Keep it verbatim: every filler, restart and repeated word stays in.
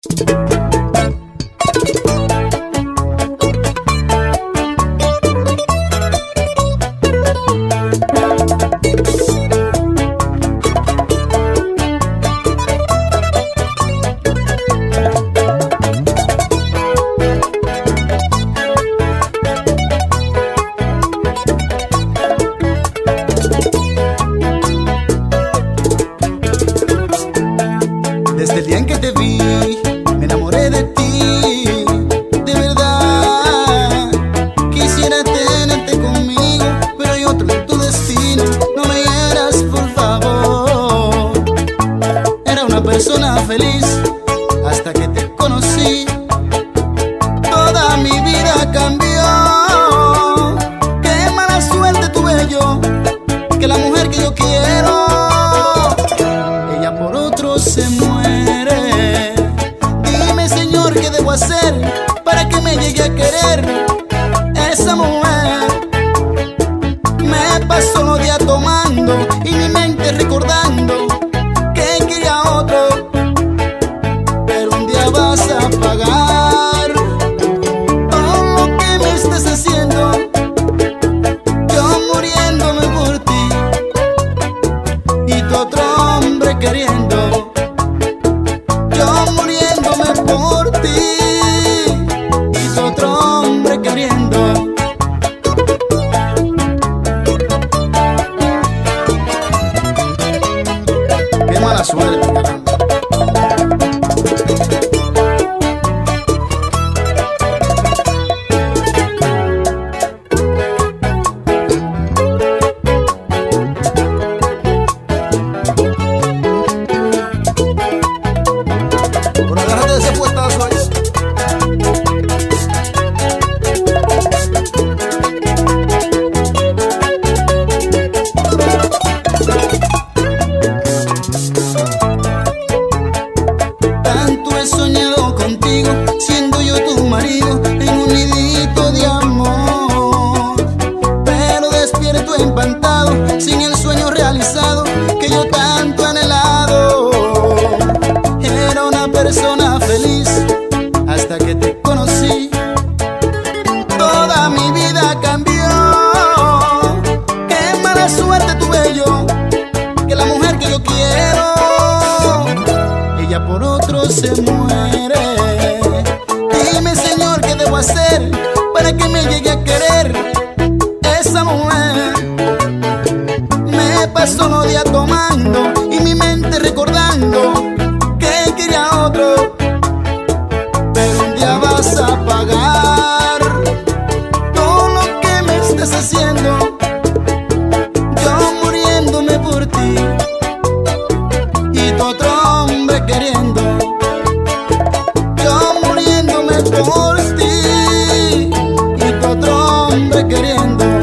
Desde el día en que te vi, me enamoré de ti, de verdad. Quisiera tenerte conmigo, pero hay otro en tu destino. No me hieras, por favor. Era una persona feliz hasta que te conocí. Toda mi vida cambió. Qué mala suerte tuve yo, que la mujer que yo quiero, ella por otro se muere. Dime, Señor, ¿qué debo hacer para que me llegue a querer esa mujer? Me paso los días tomando y mi mente recordando que quería otro, pero un día vas a pagar todo lo que me estés haciendo. Yo muriéndome por ti y tu otro hombre queriendo. Yo muriéndome por ti y tu otro hombre queriendo. Qué mala suerte, caramba. Bueno, agárrate de ese puestazo ahí. Tanto he soñado contigo, siendo yo tu marido, en un nidito de amor. Pero despierto espantado, sin el sueño realizado que yo tanto he anhelado. Era una persona feliz hasta que te conocí. Toda mi vida cambió. Qué mala suerte tuve yo, que la mujer que yo quiero, ella por otro se muere. Dime, Señor, ¿qué debo hacer para que me llegue a querer esa mujer? Me paso los días tomando y mi mente recordando que quería otro, pero un día vas a pagar todo lo que me estés haciendo. Yo muriéndome por ti y tu otro hombre queriendo. Yo muriéndome por ti y tu otro hombre queriendo.